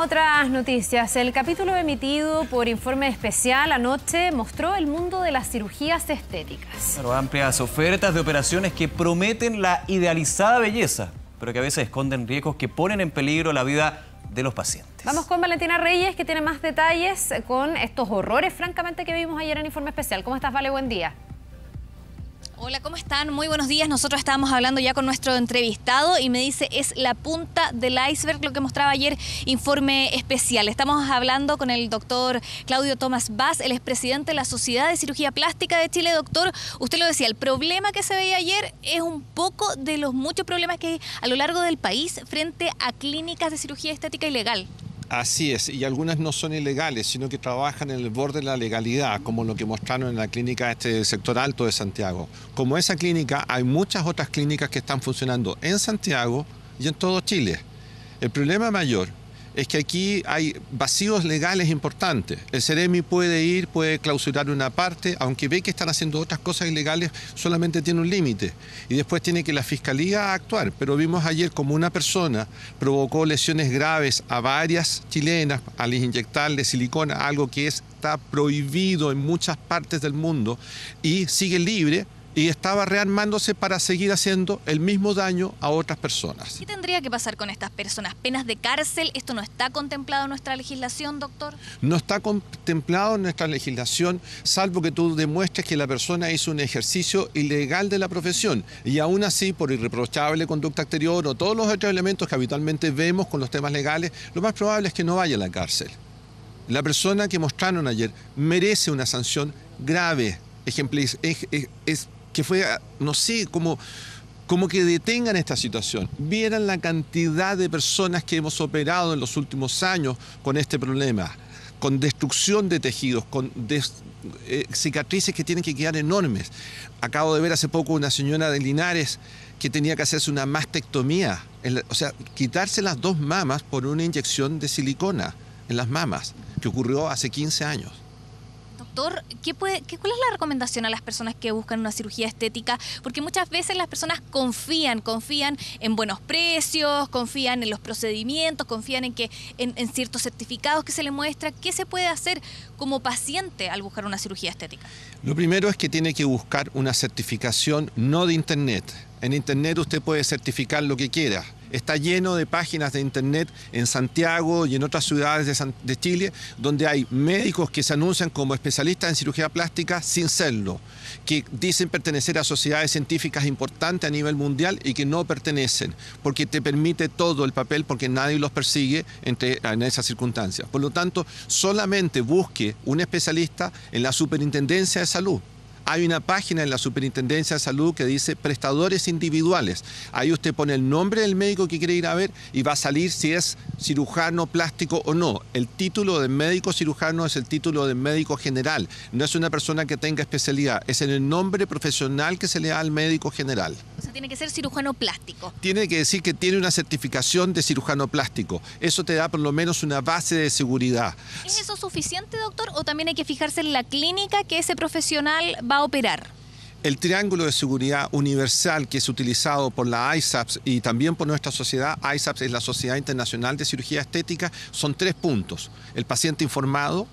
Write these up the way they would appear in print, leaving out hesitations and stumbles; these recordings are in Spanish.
a otras noticias. El capítulo emitido por Informe Especial anoche mostró el mundo de las cirugías estéticas. Claro, amplias ofertas de operaciones que prometen la idealizada belleza, pero que a veces esconden riesgos que ponen en peligro la vida de los pacientes. Vamos con Valentina Reyes, que tiene más detalles con estos horrores, francamente, que vimos ayer en Informe Especial. ¿Cómo estás, Vale? Buen día. Hola, ¿cómo están? Muy buenos días. Nosotros estábamos hablando ya con nuestro entrevistado y me dice es la punta del iceberg lo que mostraba ayer Informe Especial. Estamos hablando con el doctor Claudio Tomás Vaz, el expresidente de la Sociedad de Cirugía Plástica de Chile. Doctor, usted lo decía, el problema que se veía ayer es un poco de los muchos problemas que hay a lo largo del país frente a clínicas de cirugía estética ilegal. Así es, y algunas no son ilegales, sino que trabajan en el borde de la legalidad, como lo que mostraron en la clínica Sector Alto de Santiago. Como esa clínica, hay muchas otras clínicas que están funcionando en Santiago y en todo Chile. El problema mayor es que aquí hay vacíos legales importantes. El Ceremi puede clausurar una parte, aunque ve que están haciendo otras cosas ilegales, solamente tiene un límite. Y después tiene que la Fiscalía actuar. Pero vimos ayer como una persona provocó lesiones graves a varias chilenas al inyectarle silicona, algo que está prohibido en muchas partes del mundo, y sigue libre. Y estaba rearmándose para seguir haciendo el mismo daño a otras personas. ¿Qué tendría que pasar con estas personas? ¿Penas de cárcel? ¿Esto no está contemplado en nuestra legislación, doctor? No está contemplado en nuestra legislación, salvo que tú demuestres que la persona hizo un ejercicio ilegal de la profesión. Y aún así, por irreprochable conducta exterior o todos los otros elementos que habitualmente vemos con los temas legales, lo más probable es que no vaya a la cárcel. La persona que mostraron ayer merece una sanción grave. Que fue, no sé, como que detengan esta situación. Vieran la cantidad de personas que hemos operado en los últimos años con este problema, con destrucción de tejidos, con cicatrices que tienen que quedar enormes. Acabo de ver hace poco una señora de Linares que tenía que hacerse una mastectomía, o sea, quitarse las dos mamas por una inyección de silicona en las mamas, que ocurrió hace 15 años. Doctor, ¿cuál es la recomendación a las personas que buscan una cirugía estética? Porque muchas veces las personas confían en buenos precios, confían en los procedimientos, confían en ciertos certificados que se les muestra. ¿Qué se puede hacer como paciente al buscar una cirugía estética? Lo primero es que tiene que buscar una certificación no de Internet. En Internet usted puede certificar lo que quiera. Está lleno de páginas de Internet en Santiago y en otras ciudades de Chile, donde hay médicos que se anuncian como especialistas en cirugía plástica sin serlo, que dicen pertenecer a sociedades científicas importantes a nivel mundial y que no pertenecen, porque te permite todo el papel, porque nadie los persigue en esas circunstancias. Por lo tanto, solamente busque un especialista en la Superintendencia de Salud. Hay una página en la Superintendencia de Salud que dice prestadores individuales. Ahí usted pone el nombre del médico que quiere ir a ver y va a salir si es cirujano plástico o no. El título de médico cirujano es el título de médico general. No es una persona que tenga especialidad. Es en el nombre profesional que se le da al médico general. O sea, tiene que ser cirujano plástico. Tiene que decir que tiene una certificación de cirujano plástico. Eso te da por lo menos una base de seguridad. ¿Es eso suficiente, doctor? ¿O también hay que fijarse en la clínica que ese profesional va a operar? El triángulo de seguridad universal que es utilizado por la ISAPS y también por nuestra sociedad, ISAPS es la Sociedad Internacional de Cirugía Estética, son 3 puntos. El paciente informado,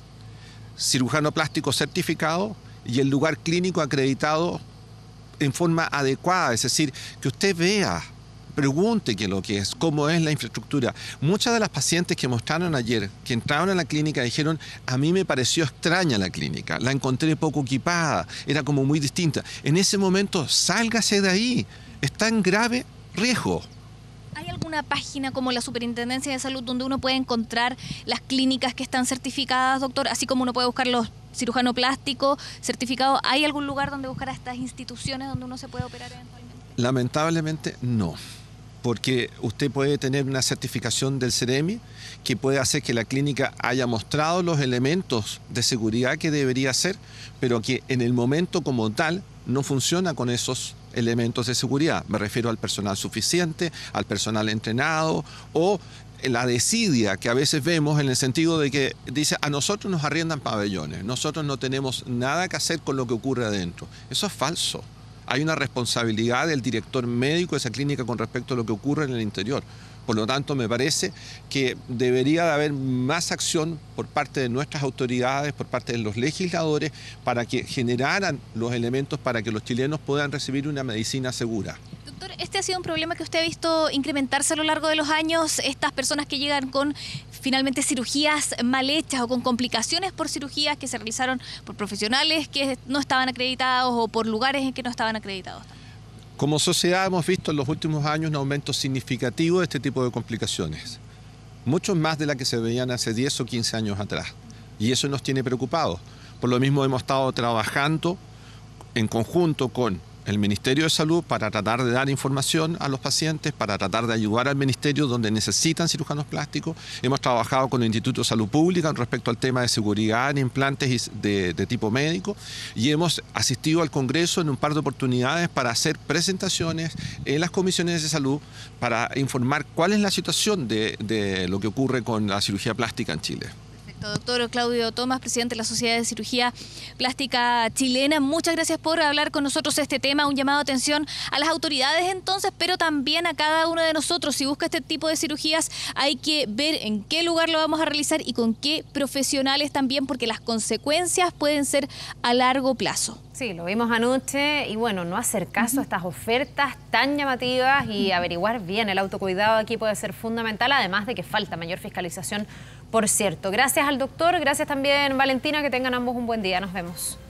cirujano plástico certificado y el lugar clínico acreditado en forma adecuada, es decir, que usted vea, pregunte qué es lo que es, cómo es la infraestructura. Muchas de las pacientes que mostraron ayer, que entraron a la clínica, dijeron, a mí me pareció extraña la clínica, la encontré poco equipada, era como muy distinta. En ese momento, sálgase de ahí, está en grave riesgo. ¿Hay alguna página como la Superintendencia de Salud donde uno puede encontrar las clínicas que están certificadas, doctor? Así como uno puede buscar los cirujanos plásticos certificados, ¿hay algún lugar donde buscar a estas instituciones donde uno se puede operar eventualmente? Lamentablemente no. Porque usted puede tener una certificación del Ceremi que puede hacer que la clínica haya mostrado los elementos de seguridad que debería hacer, pero que en el momento como tal no funciona con esos elementos de seguridad. Me refiero al personal suficiente, al personal entrenado o la desidia que a veces vemos en el sentido de que dice a nosotros nos arriendan pabellones, nosotros no tenemos nada que hacer con lo que ocurre adentro. Eso es falso. Hay una responsabilidad del director médico de esa clínica con respecto a lo que ocurre en el interior. Por lo tanto, me parece que debería de haber más acción por parte de nuestras autoridades, por parte de los legisladores, para que generaran los elementos para que los chilenos puedan recibir una medicina segura. Doctor, ¿este ha sido un problema que usted ha visto incrementarse a lo largo de los años? Estas personas que llegan con finalmente cirugías mal hechas o con complicaciones por cirugías que se realizaron por profesionales que no estaban acreditados o por lugares en que no estaban acreditados. Como sociedad hemos visto en los últimos años un aumento significativo de este tipo de complicaciones, muchos más de las que se veían hace 10 o 15 años atrás, y eso nos tiene preocupados. Por lo mismo hemos estado trabajando en conjunto con el Ministerio de Salud para tratar de dar información a los pacientes, para tratar de ayudar al Ministerio donde necesitan cirujanos plásticos. Hemos trabajado con el Instituto de Salud Pública respecto al tema de seguridad en implantes de tipo médico y hemos asistido al Congreso en un par de oportunidades para hacer presentaciones en las comisiones de salud para informar cuál es la situación de lo que ocurre con la cirugía plástica en Chile. Doctor Claudio Tomás, presidente de la Sociedad de Cirugía Plástica Chilena, muchas gracias por hablar con nosotros de este tema, un llamado de atención a las autoridades entonces, pero también a cada uno de nosotros. Si busca este tipo de cirugías hay que ver en qué lugar lo vamos a realizar y con qué profesionales también, porque las consecuencias pueden ser a largo plazo. Sí, lo vimos anoche y bueno, no hacer caso a estas ofertas tan llamativas y averiguar bien. El autocuidado aquí puede ser fundamental, además de que falta mayor fiscalización, por cierto. Gracias al doctor, gracias también Valentina, que tengan ambos un buen día. Nos vemos.